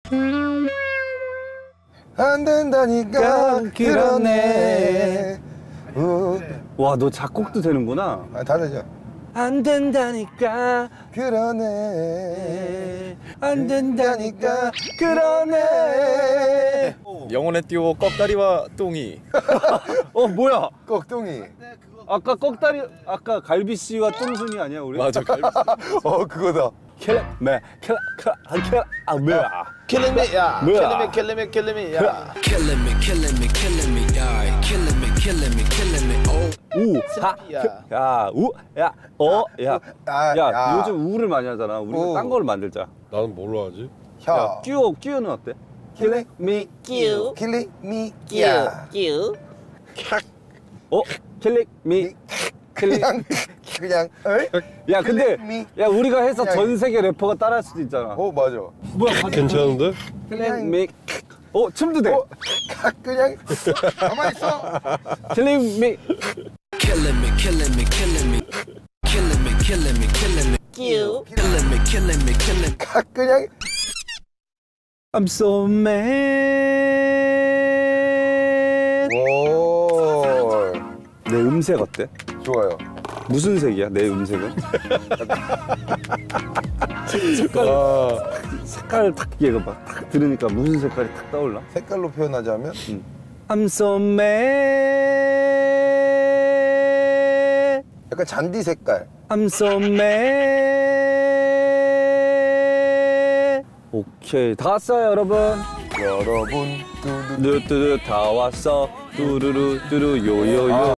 안 된다니까 그러네. 와, 너 작곡도 되는구나. 아, 다 되죠. 안 된다니까 그러네. 안 된다니까 그러네. 영혼의 듀오 꺽다리와 똥이. 뭐야? 꺽둥이. 아까 꺽다리, 아까 갈비씨와 뚱순이 아니야 우리? 맞아. 그거다. 켈레메 뭐야? Killing me, 야. 뭐야? Killing me, 야. Killing me, yeah. Killing me, oh. 야, 요즘 우를 많이 하잖아. 우리가 딴 걸 만들자. 나는 뭘로 하지? 혀. 끼우는 어때? 킬링 미 Kill, 킬링 미 kill, 야. kill. 킬링 미 킬링. 그냥 어이? 야, 근데 미. 야, 우리가 해서 그냥. 전 세계 래퍼가 따라할 수도 있잖아. 맞아. 괜찮은데? 킬링 미 춤도 돼. 그냥 가만히 있어. 킬링 미 Killing me. Killing me, kill. Killing me. 그냥 I'm so mad. 오. 내 음색 어때? 좋아요. 무슨 색이야, 내 음색은? 색깔 탁 얘기해봐. 탁 들으니까 무슨 색깔이 탁 떠올라? 색깔로 표현하자면 I'm so mad. 약간 잔디 색깔. I'm so mad. 오케이, 다 왔어요, 여러분. 여러분 두두 뚜뚜뚜 다 왔어. 뚜루루 뚜루 요요요.